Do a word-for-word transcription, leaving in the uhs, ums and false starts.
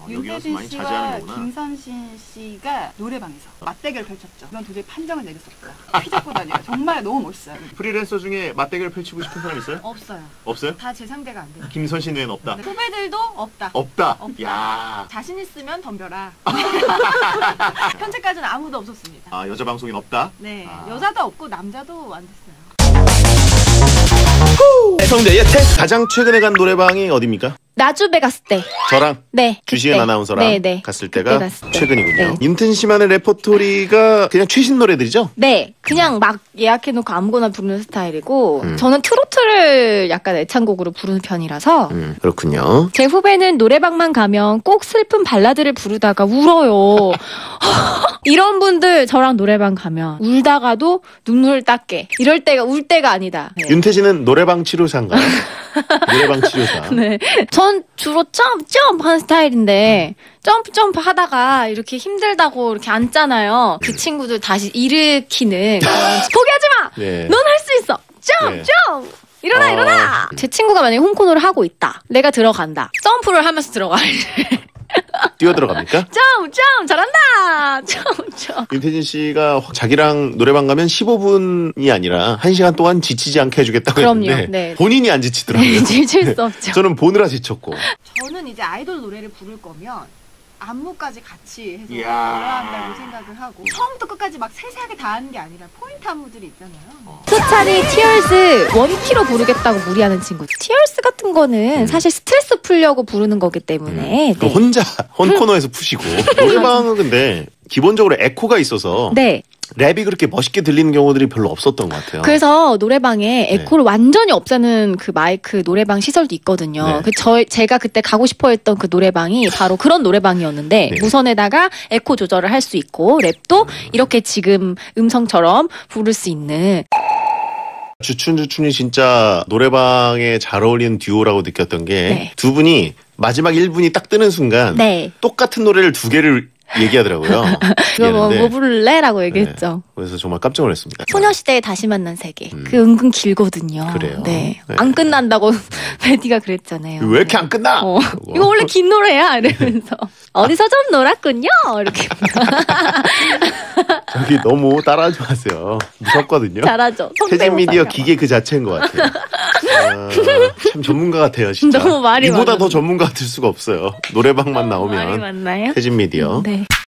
여기 와서 윤태진 많이 씨와 자제하는 거구나. 김선신 씨가 노래방에서 맞대결을 펼쳤죠. 이건 도저히 판정을 내릴 수 없다. 피 잡고 다녀요. 정말 너무 멋있어요. 프리랜서 중에 맞대결 펼치고 싶은 사람 있어요? 없어요. 없어요? 다 제 상대가 안 돼요. 김선신 외엔 없다. 네. 후배들도 없다. 없다. 없다. 야. 자신 있으면 덤벼라. 현재까지는 아무도 없었습니다. 아, 여자 방송인 없다. 네, 아. 여자도 없고 남자도 안 됐어요. 성대 예태 가장 최근에 간 노래방이 어디입니까? 나주배 갔을 때. 저랑 네. 주시은 그때. 아나운서랑 네, 네. 갔을 그때 때가 갔을 때. 최근이군요. 네. 윤태진 씨만의 레퍼토리가 그냥 최신 노래들이죠? 네. 그냥 막 예약해놓고 아무거나 부르는 스타일이고 음. 저는 트로트를 약간 애창곡으로 부르는 편이라서 음, 그렇군요. 제 후배는 노래방만 가면 꼭 슬픈 발라드를 부르다가 울어요. 이런 분들 저랑 노래방 가면 울다가도 눈물을 닦게. 이럴 때가 울 때가 아니다. 네. 윤태진은 노래방 치료사인가요? 노래방 치료사. 네. 전 주로 점프 점프 하는 스타일인데 점프 점프 하다가 이렇게 힘들다고 이렇게 앉잖아요. 그 친구들 다시 일으키는 그런 포기하지 마! 네. 넌 할 수 있어! 점프 네. 점프! 일어나 어. 일어나! 제 친구가 만약에 홈코너를 하고 있다. 내가 들어간다. 점프를 하면서 들어가. 뛰어 들어갑니까? 점프 점프 잘한다! 점프 점프. 윤태진 씨가 자기랑 노래방 가면 십오 분이 아니라 한 시간 동안 지치지 않게 해주겠다고 그럼요. 했는데 네. 본인이 안 지치더라고요. 질질 수 없죠. 저는 보느라 지쳤고. 저는 이제 아이돌 노래를 부를 거면 안무까지 같이 해서 이야. 올라간다고 생각을 하고 처음부터 끝까지 막 세세하게 다 하는 게 아니라 포인트 안무들이 있잖아요. 수차례 티얼스 원키로 부르겠다고 무리하는 친구. 티얼스 같은 거는 음. 사실 스트레스 풀려고 부르는 거기 때문에. 그 네. 혼자 홈코너에서 푸시고 노래방은 근데 기본적으로 에코가 있어서 네. 랩이 그렇게 멋있게 들리는 경우들이 별로 없었던 것 같아요. 그래서 노래방에 에코를 완전히 없애는 그 마이크 노래방 시설도 있거든요. 네. 그 저, 제가 그때 가고 싶어 했던 그 노래방이 바로 그런 노래방이었는데 네. 무선에다가 에코 조절을 할 수 있고 랩도 이렇게 지금 음성처럼 부를 수 있는. 주춘주춘이 진짜 노래방에 잘 어울리는 듀오라고 느꼈던 게 두 네. 분이 마지막 일 분이 딱 뜨는 순간 네. 똑같은 노래를 두 개를 얘기하더라고요. 그거 뭐, 얘기하는데. 뭐 부를래라고 얘기했죠. 네. 그래서 정말 깜짝 놀랐습니다. 소녀시대에 다시 만난 세계. 음. 그 은근 길거든요. 그래요? 네. 네. 안 끝난다고 베디가 그랬잖아요. 왜 이렇게 안 끝나? 어. 그러고. 이거 원래 긴 노래야 이러면서 어디서 좀 놀았군요 이렇게 저기 너무 따라하지 마세요. 무섭거든요. 잘하죠. 태진 미디어 성대모사가. 기계 그 자체인 것 같아요. 아, 참 전문가 같아요, 진짜. 너무 말이 이보다 많아. 더 전문가 같을 수가 없어요. 노래방만 말이 나오면 맞나요? 태진 미디어. 네.